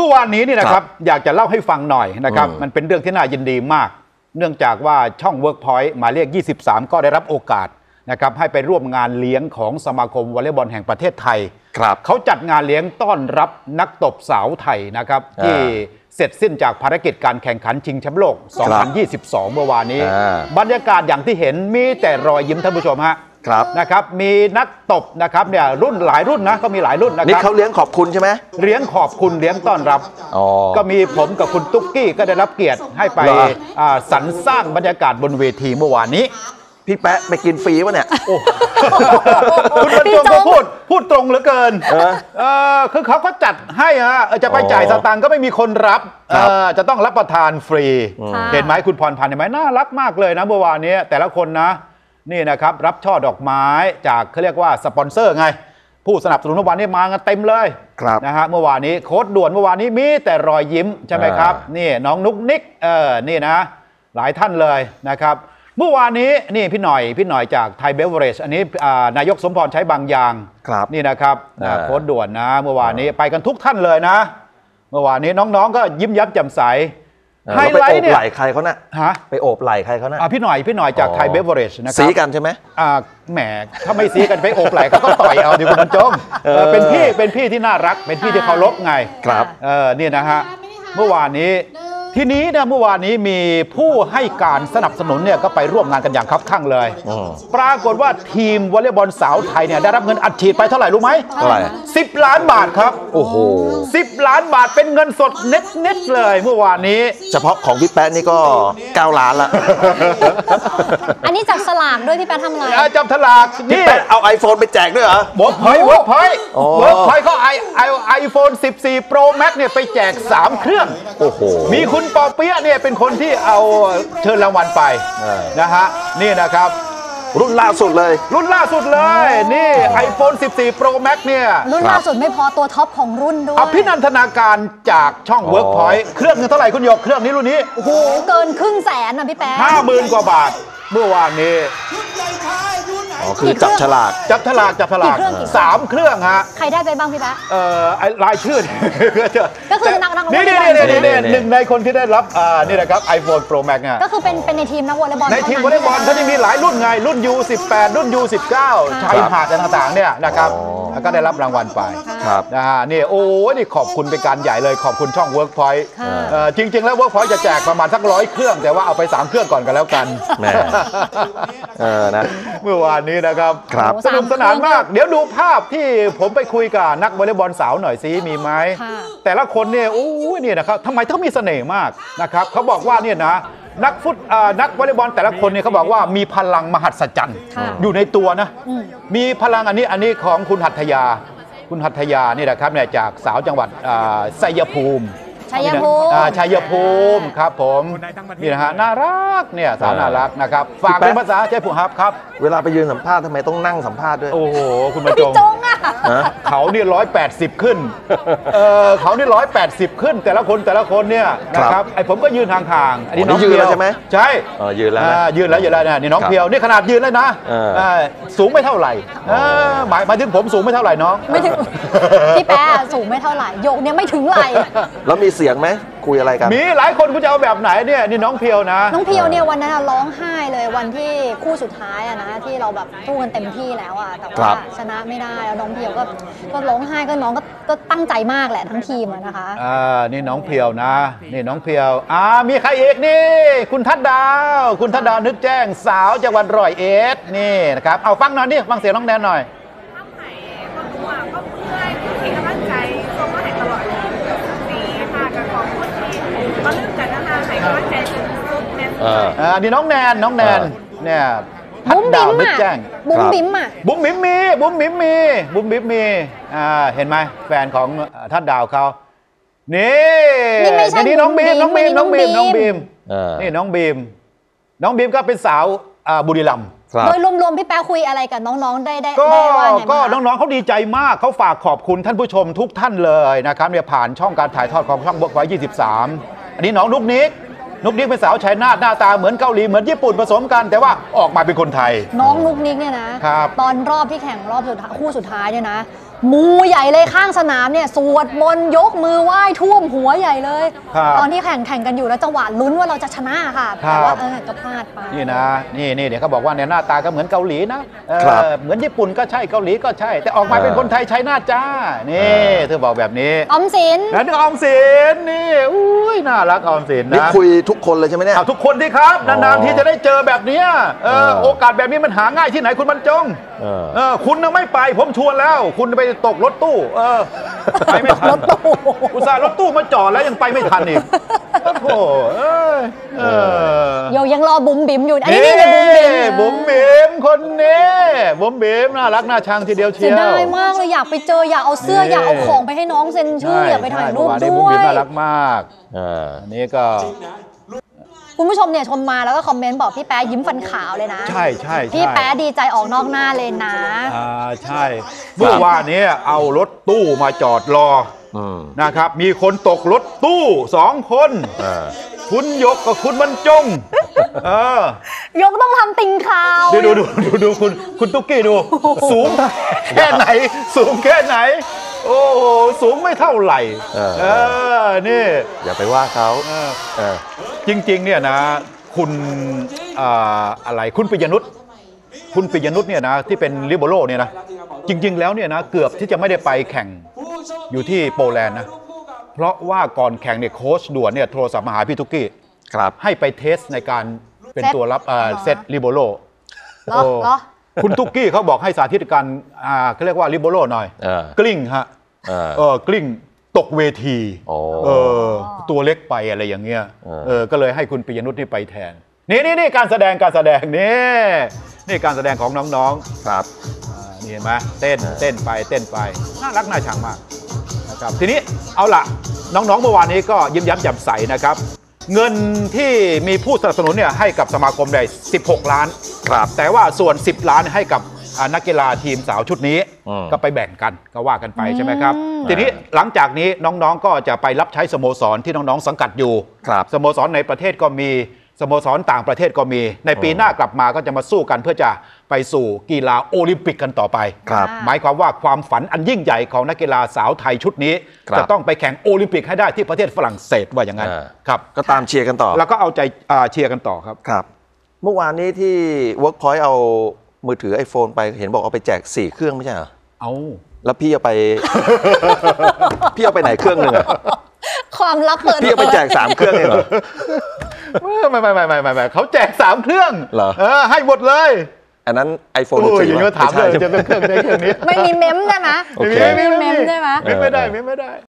มื่อวานนี้นี่นะครับอยากจะเล่าให้ฟังหน่อยนะครับมันเป็นเรื่องที่น่ายินดีมากเนื่องจากว่าช่อง Workpoint หมายเลข23ก็ได้รับโอกาสนะครับให้ไปร่วมงานเลี้ยงของสมาคมวอลเลย์บอลแห่งประเทศไทยเขาจัดงานเลี้ยงต้อนรับนักตบสาวไทยนะครับที่เสร็จสิ้นจากภารกิจการแข่งขันชิงแชมป์โลก 2022 เมื่อวานนี้บรรยากาศอย่างที่เห็นมีแต่รอยยิ้มท่านผู้ชมฮะนะครับมีนักตบนะครับเนี่ยรุ่นหลายรุ่นนะก็มีหลายรุ่นนะครับนี่เขาเลี้ยงขอบคุณใช่ไหมเลี้ยงขอบคุณเลี้ยงต้อนรับก็มีผมกับคุณตุ๊กกี้ก็ได้รับเกียรติให้ไปสรรสร้างบรรยากาศบนเวทีเมื่อวานนี้พี่แป๊ะไปกินฟรีวะเนี่ยคุณบรรจงก็พูดตรงเหลือเกินคือเขาก็จัดให้ฮะจะไปจ่ายสตางค์ก็ไม่มีคนรับจะต้องรับประทานฟรีเห็นไหมคุณพรพันธ์เห็นไหมน่ารักมากเลยนะเมื่อวานนี้แต่ละคนนะนี่นะครับรับช่อดอกไม้จากเขาเรียกว่าสปอนเซอร์ไงผู้สนับสนุนเมื่อวานนี้มากันเต็มเลยนะฮะเมื่อวานนี้โค้ชด่วนเมื่อวานนี้มีแต่รอยยิ้มใช่ไหมครับนี่น้องนุกนิกนี่นะหลายท่านเลยนะครับเมื่อวานนี้นี่พี่หน่อยจากไทยเบเวอเรจอันนี้นายกสมพรใช้บางอย่างนี่นะครับโค้ชด่วนนะเมื่อวานนี้ไปกันทุกท่านเลยนะเมื่อวานนี้น้องๆก็ยิ้มยับแจ่มใสไฮไลท์เนี่ยไปโอบไหล่ใครเขาน่ะไปโอบไหล่ใครเขาน่ะพี่หน่อยจากไทยเบเวอเรจนะครับสีกันใช่ไหมแหมถ้าไม่สีกันไปโอบไหล่เขาก็ต่อยเอาดิคุณบรรจงเป็นพี่ที่น่ารักเป็นพี่ที่เคารพไงครับนี่นะฮะเมื่อวานนี้ทีนี้เนี่ยเมื่อวานนี้มีผู้ให้การสนับสนุนเนี่ยก็ไปร่วมงานกันอย่างคับคั่งเลยปรากฏว่าทีมวอลเลย์บอลสาวไทยเนี่ยได้รับเงินอัดฉีดไปเท่าไหร่รู้ไหมเท่าไหร่ 10 ล้านบาทครับโอ้โห 10 ล้านบาทเป็นเงินสดเน็ตเลยเมื่อวานนี้เฉพาะของพี่แป๊ะนี่ก็9 ล้านละอันนี้จับสลากด้วยพี่แป๊ะทำอะไรจับสลากนี่เอา iPhone ไปแจกด้วยเหรอเวิร์กพอยต์เขาiPhone 14 Pro Max เนี่ยไปแจก3 เครื่องโอ้โหมีคุณปอเปี๊ยะเนี่ยเป็นคนที่เอาเชิญรางวัลไปนะฮะนี่นะครับรุ่นล่าสุดเลยนี่ iPhone 14 Pro Max เนี่ยรุ่นล่าสุดไม่พอตัวท็อปของรุ่นด้วยอภินันทนาการจากช่อง Workpoint เครื่องเงินเท่าไหร่คุณหยกเครื่องนี้รุ่นนี้โอ้โหเกิน100,000นะพี่แป๊ะ 50,000 กว่าบาทเมื่อวานนี้คือจับฉลาก 3 เครื่องฮะใครได้ไปบ้างพี่แป๊ะรายชื่อก็คือนักวอลเลย์บอลหนึ่งในคนที่ได้รับนี่นะครับ iPhone Pro Max เนี่ยก็คือเป็นในทีมนักวอลเลย์บอลในทีมวอลเลย์บอลเขาจะมีหลายรุ่นไงรุ่น U18 รุ่น U19 ชายหาดต่างๆเนี่ยนะครับก็ได้รับรางวัลไปนะฮะนี่โอ้นี่ขอบคุณเป็นการใหญ่เลยขอบคุณช่อง Workpoint จริงๆแล้ว Workpoint จะแจกประมาณสัก100 เครื่องแต่ว่าเอาไป3 เครื่องก่อนกันแล้วกันนะเมื่อวานนี้นะครับสนุกสนานมากเดี๋ยวดูภาพที่ผมไปคุยกับนักวอลเลย์บอลสาวหน่อยซิมีไหมแต่ละคนเนี่ยโอ้ยเนี่ยนะครับทำไมต้องมีเสน่ห์มากนะครับเขาบอกว่าเนี่ยนะนักวอลเลย์บอลแต่ละคนเนี่ยเขาบอกว่ามีพลังมหัศจรรย์อยู่ในตัวนะมีพลังอันนี้ของคุณหัตถยานี่แหละครับเนี่ยจากสาวจังหวัดชัยภูมิครับผมนี่นะฮะน่ารักเนี่ยสาวน่ารักนะครับฝากเป็นภาษาชัยภูมิครับเวลาไปยืนสัมภาษณ์ทำไมต้องนั่งสัมภาษณ์ด้วยโอ้โหคุณบรรจงเขาเนี่ย180ขึ้นเขาเนี่ย180ขึ้นแต่ละคนเนี่ยนะครับไอผมก็ยืนห่างๆอันนี้น้องยืนแล้วใช่ไหมใช่ยืนแล้วนะนี่น้องเพียวนี่ขนาดยืนแล้วนะสูงไม่เท่าไหร่หมายถึงผมสูงไม่เท่าไหร่น้องไม่ถึงพี่แป๊ะสูงไม่เท่าไหร่โยกเนี่ยไม่ถึงไหล่แล้วมีเสียงไหมคุยอะไรกันมีหลายคนคุณจะเอาแบบไหนเนี่ยนี่น้องเพียวนะน้องเพียวเนี่ยวันนั้นร้องไห้เลยวันที่คู่สุดท้ายนะที่เราแบบสู้กันเต็มที่แล้วแต่ว่าชนะไม่ได้แล้วน้องเพียวก็ร้องไห้ก็น้องก็ตั้งใจมากแหละทั้งทีมนะคะนี่น้องเพียวนะนี่น้องเพียวมีใครอีกนี่คุณทัดดาวนึกแจ้งสาวจังหวัดร้อยเอ็ดนี่นะครับเอาฟังหน่อยดิฟังเสียงน้องแนนหน่อยนี่น้องแนนเนี่ยทัดดาวนึกแจ้งบุ๋มบิ๋มมีเห็นไหมแฟนของทัดดาวเขานี่น้องบีมนี่น้องบีมก็เป็นสาวบุรีรัมย์โดยรวมๆพี่แป๊ะคุยอะไรกับน้องๆได้ก็น้องๆเขาดีใจมากเขาฝากขอบคุณท่านผู้ชมทุกท่านเลยนะครับเนี่ยผ่านช่องการถ่ายทอดของช่อง Workpoint 23อันนี้น้องนุกนิกเป็นสาวชัยนาทหน้าตาเหมือนเกาหลีเหมือนญี่ปุ่นผสมกันแต่ว่าออกมาเป็นคนไทยน้องนุกนิกเนี่ยนะตอนรอบที่แข่งรอบคู่สุดท้ายเนี่ยนะมูใหญ่เลยข้างสนามเนี่ยสวดมนต์ยกมือไหว้ท่วมหัวใหญ่เลยตอนที่แข่งกันอยู่แล้วจังหวะลุ้นว่าเราจะชนะค่ะแต่ว่าก็พลาดไปนี่นะนี่เดี๋ยวเขาบอกว่าเนี่ยหน้าตาก็เหมือนเกาหลีนะเหมือนญี่ปุ่นก็ใช่เกาหลีก็ใช่แต่ออกมาเป็นคนไทยใช้หน้าจ้านี่เธอบอกแบบนี้ออมสินนั่นออมสินนี่อุ้ยน่ารักออมสินนะนี่คุยทุกคนเลยใช่ไหมเนี่ยทุกคนที่ครับนานๆที่จะได้เจอแบบนี้โอกาสแบบนี้มันหาง่ายที่ไหนคุณบรรจงคุณยังไม่ไปผมชวนแล้วคุณไปตกรถตู้ไปไม่ทันอุตส่าห์รถตู้มาจอดแล้วยังไปไม่ทันอีกโอ้โหยังรอบุ๋มบิ๋มอยู่อันนี้เนี่ยบุ๋มบิ๋มคนนี้บุ๋มบิ๋มน่ารักน่าชังทีเดียวเชียวเสียดายมากเลยอยากไปเจออยากเอาเสื้ออยากเอาของไปให้น้องเซ็นชื่ออยากไปถ่ายรูปด้วยบุ๋มบิ๋มน่ารักมากอันนี้ก็คุณผู้ชมเนี่ยชมมาแล้วก็คอมเมนต์บอกพี่แป๊ะยิ้มฟันขาวเลยนะใช่พี่แป๊ะดีใจออกนอกหน้าเลยนะใช่เมื่อวานนี้เอารถตู้มาจอดรอนะครับมีคนตกรถตู้2 คนคุณยกกับคุณบรรจงยกต้องทำติงข่าวดูคุณตุ๊กกี้ดูสูงแค่ไหนสูงแค่ไหนโอ้โหสูงไม่เท่าไหร่นี่อย่าไปว่าเขาจริงๆเนี่ยนะคุณอะไรคุณปิยนุชเนี่ยนะที่เป็นลิเบโร่เนี่ยนะจริงๆแล้วเนี่ยนะเกือบที่จะไม่ได้ไปแข่งอยู่ที่โปแลนด์นะเพราะว่าก่อนแข่งเนี่ยโค้ชด่วนเนี่ยโทรศัพท์มาหาพี่ตุ๊กกี้ให้ไปเทสในการเป็นตัวรับเซตลิเบโร่คุณตุ๊กกี้เขาบอกให้สาธิตการเขาเรียกว่าลิเบโร่หน่อยกลิ้งฮะกลิ้งตกเวทีตัวเล็กไปอะไรอย่างเงี้ยก็เลยให้คุณปิยนุชนี่ไปแทนนี่การแสดงนี่การแสดงของน้องๆครับนี่เห็นไหมเต้นไปน่ารักน่าชังมากนะครับทีนี้เอาล่ะน้องๆเมื่อวานนี้ก็ยิ้มแย้มแจ่มใสนะครับเงินที่มีผู้สนับสนุนเนี่ยให้กับสมาคมได้16 ล้านครับแต่ว่าส่วน10 ล้านให้กับนักกีฬาทีมสาวชุดนี้ก็ไปแบ่งกันก็ว่ากันไปใช่ไหมครับทีนี้หลังจากนี้น้องๆก็จะไปรับใช้สโมสรที่น้องๆสังกัดอยู่สโมสรในประเทศก็มีสโมสรต่างประเทศก็มีในปีหน้ากลับมาก็จะมาสู้กันเพื่อจะไปสู่กีฬาโอลิมปิกกันต่อไปหมายความว่าความฝันอันยิ่งใหญ่ของนักกีฬาสาวไทยชุดนี้จะต้องไปแข่งโอลิมปิกให้ได้ที่ประเทศฝรั่งเศสว่าอย่างนั้นครับก็ตามเชียร์กันต่อแล้วก็เอาใจเชียร์กันต่อครับเมื่อวานนี้ที่ Workpoint เอามือถือ iPhone ไปเห็นบอกเอาไปแจก4 เครื่องไม่ใช่เหรอแล้วพี่เอาไป พี่เอาไปไหนเครื่องนึงอะความลับเปิดพี่เอาไปแจก3 เครื่องเองเหรอไม่เขาแจก3 เครื่องเหรอให้หมดเลยอันนั้น iPhone 14 อย่างนี้ถามเลยจะเป็นเครื่องนี้ไม่มีเมมใช่ไหมไม่มีเมมใช่ไหมไม่ได้